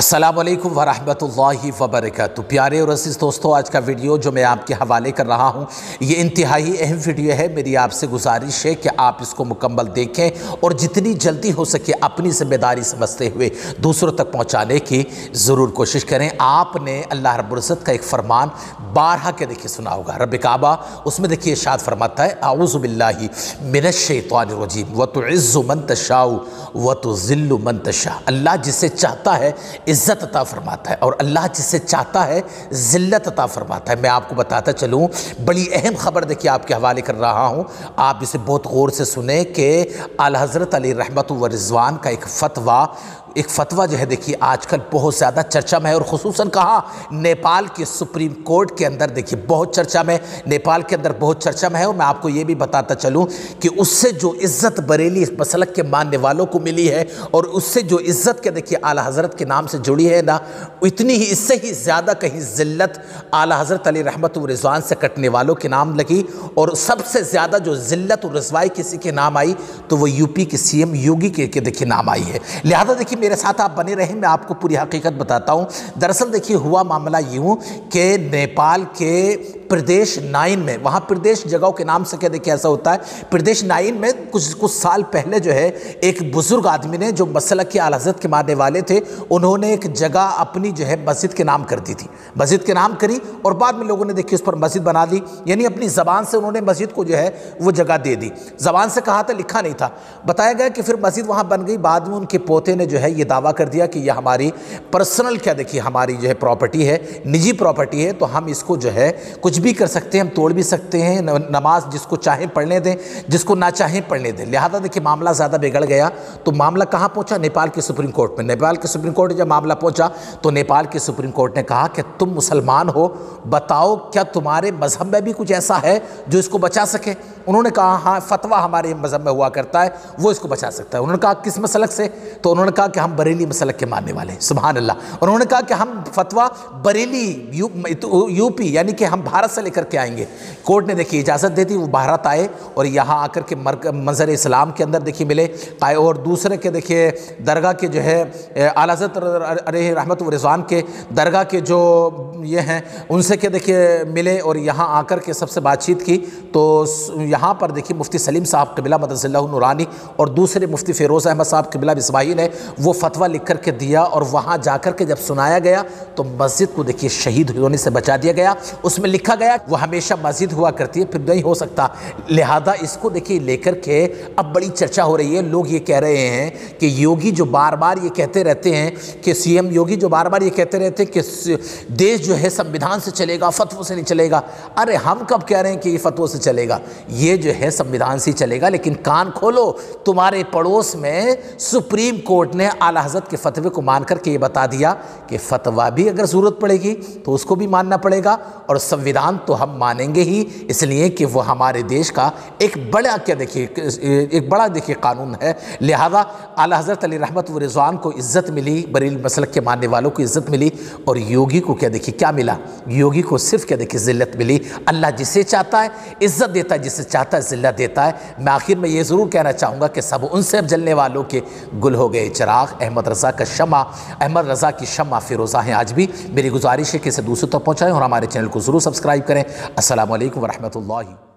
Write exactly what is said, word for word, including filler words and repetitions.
अस्सलामुअलैकुम वरहमतुल्लाहि वबरकातुहू। प्यारे और अज़ीज़ दोस्तों, आज का वीडियो जो मैं आपके हवाले कर रहा हूँ ये इंतहाई अहम वीडियो है। मेरी आपसे गुजारिश है कि आप इसको मुकम्मल देखें और जितनी जल्दी हो सके अपनी ज़िम्मेदारी समझते हुए दूसरों तक पहुँचाने की ज़रूर कोशिश करें। आपने अल्लाह रब्बुल इज़्ज़त का एक फ़रमान बारहा के देखिए सुना होगा, रब काबा उसमें देखिए इरशाद फरमाता है, आऊज़ु बिल्लाहि मिनश शैतानिर रजीम व तुइज़्ज़ु मन तशाउ व तुज़िल्लु मन तशा। अल्लाह जिसे चाहता है इज़्ज़त अता फरमाता है और अल्लाह जिसे चाहता है ज़िल्लत अता फरमाता है। मैं आपको बताता चलूँ, बड़ी अहम ख़बर देखिए आपके हवाले कर रहा हूँ, आप इसे बहुत गौर से सुने कि आला हज़रत अली रहमतु व रिज़वान का एक फ़तवा एक फ़तवा जो है देखिए आजकल बहुत ज़्यादा चर्चा में है और ख़ुसूसन कहाँ नेपाल के सुप्रीम कोर्ट के अंदर देखिए बहुत चर्चा में, नेपाल के अंदर बहुत चर्चा में है। और मैं आपको ये भी बताता चलूँ कि उससे जो इज़्ज़त बरेली इस मसलक के मानने वालों को मिली है और उससे जो इज़्ज़त के देखिए आला हज़रत के नाम से जुड़ी है ना, इतनी ही इससे ही ज़्यादा कहीं ज़िल्लत आला हज़रत अली रहमतु व रिज़वान से कटने वालों के नाम लगी। और सबसे ज़्यादा जो ज़िल्लत और रसवाई किसी के नाम आई तो वो यूपी के सी एम योगी के, के देखिए नाम आई है। लिहाजा देखिए मेरे साथ आप बने रहें, मैं आपको पूरी हकीकत बताता हूँ। दरअसल देखिए हुआ मामला यूँ कि नेपाल के प्रदेश नाइन में, वहाँ प्रदेश जगहों के नाम से क्या देखिए ऐसा होता है, प्रदेश नाइन में कुछ कुछ साल पहले जो है एक बुज़ुर्ग आदमी ने जो मसलक के आला हज़रत के मानने वाले थे, उन्होंने एक जगह अपनी जो है मस्जिद के नाम कर दी थी, मस्जिद के नाम करी और बाद में लोगों ने देखिए उस पर मस्जिद बना दी। यानी अपनी ज़बान से उन्होंने मस्जिद को जो है वो जगह दे दी, ज़बान से कहा था, लिखा नहीं था। बताया गया कि फिर मस्जिद वहाँ बन गई। बाद में उनके पोते ने जो है ये दावा कर दिया कि यह हमारी पर्सनल क्या देखिए हमारी जो है प्रॉपर्टी है, निजी प्रॉपर्टी है, तो हम इसको जो है कुछ भी कर सकते हैं, हम तोड़ भी सकते हैं, नमाज जिसको चाहे पढ़ने दें, जिसको ना चाहे पढ़ने दें। लिहाजा देखिए मामला ज़्यादा बिगड़ गया। तो मामला कहाँ पहुँचा? नेपाल के सुप्रीम कोर्ट में। नेपाल के सुप्रीम कोर्ट जब मामला पहुँचा तो नेपाल के सुप्रीम कोर्ट ने कहा कि तुम मुसलमान हो, बताओ क्या तुम्हारे मज़हब में भी कुछ ऐसा है जो इसको बचा सके? उन्होंने कहा हाँ, फतवा हमारे मज़हब में हुआ करता है, वो इसको बचा सकता है। उन्होंने कहा किस मसलक से? तो उन्होंने कहा कि हम बरेली मसलक के मानने वाले हैं। सुभान अल्लाह। उन्होंने कहा कि हम फतवा बरेली यू, यूपी यानी कि हम भारत से लेकर के आएंगे। कोर्ट ने देखिए इजाज़त दे दी, वो भारत आए और यहाँ आकर के मंजर इस्लाम के अंदर देखिए मिले। और दूसरे के देखिए दरगाह के जो है आला हज़रत अली रहमतु व रिज़वान के दरगाह के जो ये हैं उनसे के देखिए मिले और यहाँ आकर के सबसे बातचीत की। तो यहाँ पर देखिए मुफ्ती सलीम साहब क़िबला मददल्लाहु नूरानी और दूसरे मुफ्ती फ़िरोज़ अहमद साहब क़िबला बिस्माही ने वो फतवा लिख कर के दिया और वहाँ जाकर के जब सुनाया गया तो मस्जिद को देखिए शहीद होने से बचा दिया गया। उसमें लिखा गया वो हमेशा मस्जिद हुआ करती है, फिर नहीं हो सकता। लिहाजा इसको देखिए लेकर के अब बड़ी चर्चा हो रही है। लोग ये कह रहे हैं कि योगी जो बार बार ये कहते रहते हैं कि सी एम योगी जो बार बार ये कहते रहते हैं कि देश जो है संविधान से चलेगा, फतवों से नहीं चलेगा। अरे हम कब कह रहे हैं कि ये फतवों से चलेगा? ये जो है संविधान से चलेगा। लेकिन कान खोलो, तुम्हारे पड़ोस में सुप्रीम कोर्ट ने आला हज़रत के फतवे को मान करके ये बता दिया कि फतवा भी अगर ज़रूरत पड़ेगी तो उसको भी मानना पड़ेगा और संविधान तो हम मानेंगे ही, इसलिए कि वो हमारे देश का एक बड़ा क्या देखिए एक बड़ा देखिए कानून है। लिहाजा आला हज़रत अली रहमतु व रिज़वान को इज़्ज़त मिली, बरेली मसलक के मानने वालों को इज़्ज़त मिली और योगी को क्या देखिए क्या मिला? योगी को सिर्फ क्या देखिए ज़िल्लत मिली। अल्लाह जिसे चाहता है इज़्ज़त देता है, जिसे चाहता है ज़िल्लत देता है। मैं आखिर में ये ज़रूर कहना चाहूँगा कि सब उनसे अब जलने वालों के गुल हो गए चिराग। अहमद रज़ा का शमा अहमद रज़ा की शमा फ़िरोज़ा हैं आज भी। मेरी गुजारिश है कि इसे दूसरों तक पहुँचाएँ और हमारे चैनल को ज़रूर सब्सक्राइब करें। अस्सलामु अलैकुम व रहमतुल्लाहि।